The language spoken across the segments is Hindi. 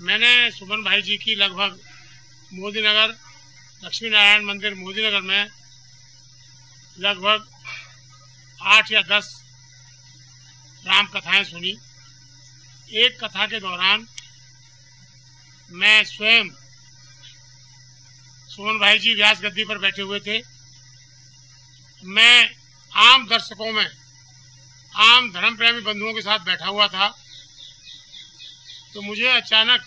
मैंने सुमन भाई जी की लगभग मोदी नगर लक्ष्मी नारायण मंदिर मोदी नगर में लगभग 8 या 10 राम कथाएं सुनी। एक कथा के दौरान मैं स्वयं सुमन भाई जी व्यास गद्दी पर बैठे हुए थे। मैं आम दर्शकों में आम धर्म प्रेमी बंधुओं के साथ बैठा हुआ था, तो मुझे अचानक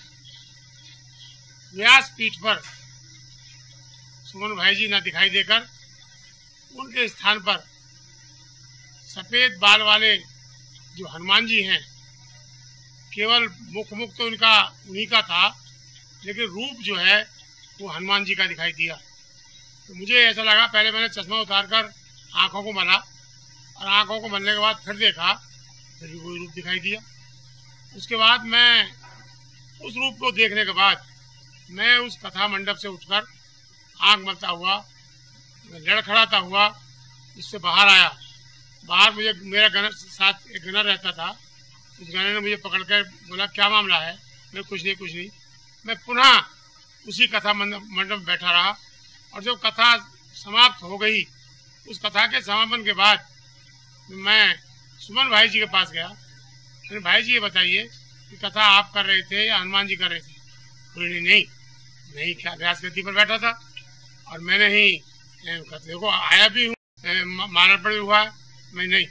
व्यास पीठ पर सुमन भाई जी न दिखाई देकर उनके स्थान पर सफेद बाल वाले जो हनुमान जी हैं, केवल मुख तो उन्हीं का था, लेकिन रूप जो है वो हनुमान जी का दिखाई दिया। तो मुझे ऐसा लगा, पहले मैंने चश्मा उतारकर आंखों को मला और आंखों को मलने के बाद फिर देखा, फिर भी वही रूप दिखाई दिया। उसके बाद मैं उस रूप को देखने के बाद मैं उस कथा मंडप से उठकर आंख मलता हुआ, लड़खड़ाता हुआ उससे बाहर आया। बाहर मुझे मेरा गनर साथ एक गनर रहता था, उस गनर ने मुझे पकड़कर बोला, क्या मामला है? मैं कुछ नहीं। मैं पुनः उसी कथा मंडप में बैठा रहा और जब कथा समाप्त हो गई, उस कथा के समापन के बाद मैं सुमन भाई जी के पास गया। मैंने, भाई जी ये बताइए कि कथा आप कर रहे थे या हनुमान जी कर रहे थे? बोले, नहीं क्या व्यास गद्दी पर बैठा था और मैंने ही देखो आया भी हूँ, माला पड़े हुआ है। मैं नहीं,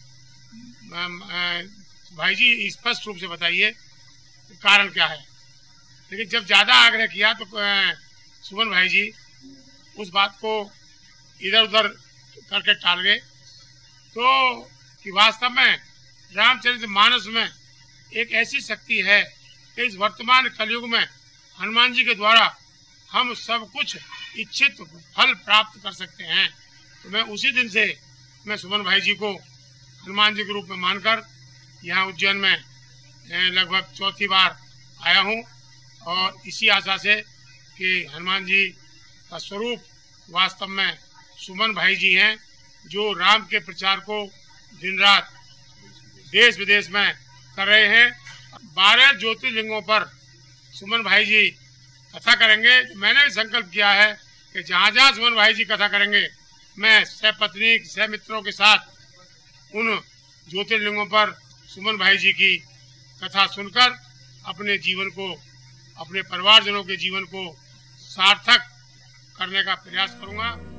भाई जी स्पष्ट रूप से बताइए कारण क्या है। लेकिन जब ज्यादा आग्रह किया तो सुमन भाई जी उस बात को इधर उधर करके टाल गए। तो कि वास्तव में रामचरितमानस में एक ऐसी शक्ति है कि इस वर्तमान कलयुग में हनुमान जी के द्वारा हम सब कुछ इच्छित फल प्राप्त कर सकते हैं। तो मैं उसी दिन से मैं सुमन भाई जी को हनुमान जी के रूप में मानकर यहाँ उज्जैन में लगभग चौथी बार आया हूँ, और इसी आशा से कि हनुमान जी का स्वरूप वास्तव में सुमन भाई जी हैं, जो राम के प्रचार को दिन रात देश विदेश में कर रहे हैं। 12 ज्योतिर्लिंगों पर सुमन भाई जी कथा करेंगे। मैंने भी संकल्प किया है कि जहाँ जहाँ सुमन भाई जी कथा करेंगे, मैं सहपत्नी सहमित्रों के साथ उन ज्योतिर्लिंगों पर सुमन भाई जी की कथा सुनकर अपने जीवन को, अपने परिवारजनों के जीवन को सार्थक करने का प्रयास करूँगा।